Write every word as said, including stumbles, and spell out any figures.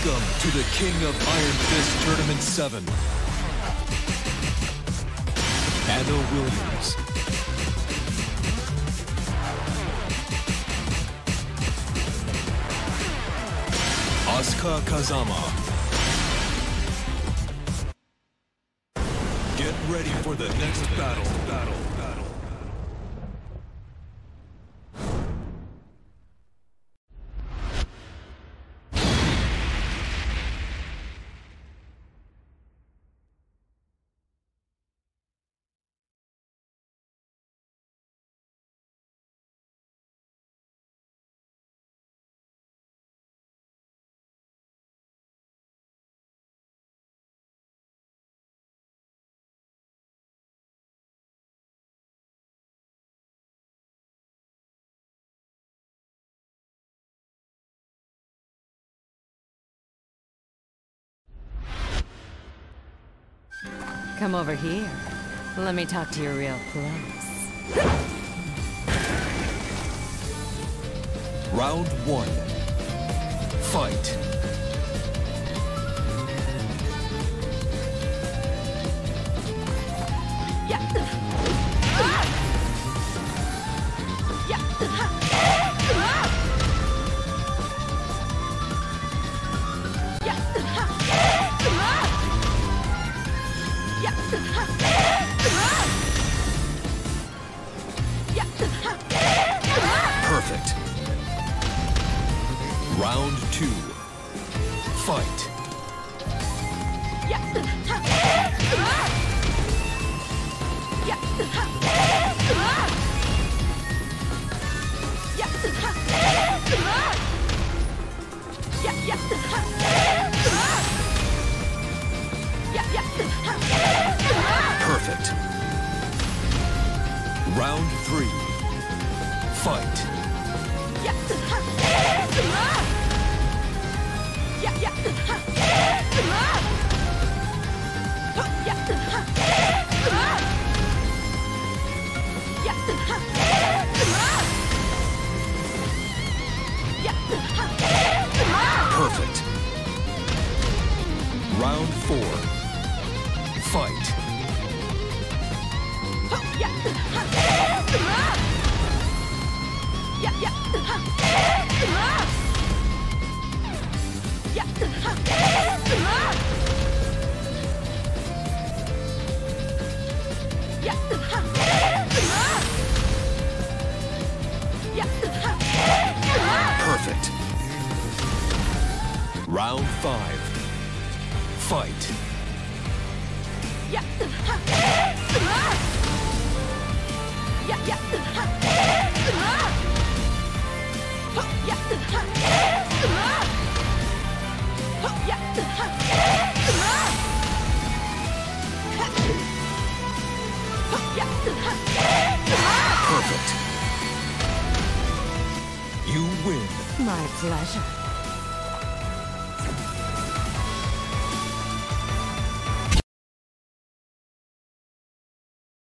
Welcome to the King of Iron Fist Tournament seven. Anna Williams. Asuka Kazama. Get ready for the next battle. Battle. Battle. Come over here. Let me talk to you real close. Round one. Fight. Perfect. Round two. Fight. Perfect. Round three. Fight. Perfect. Round four. Fight. Perfect. Round five. Fight. Perfect. You win. My pleasure.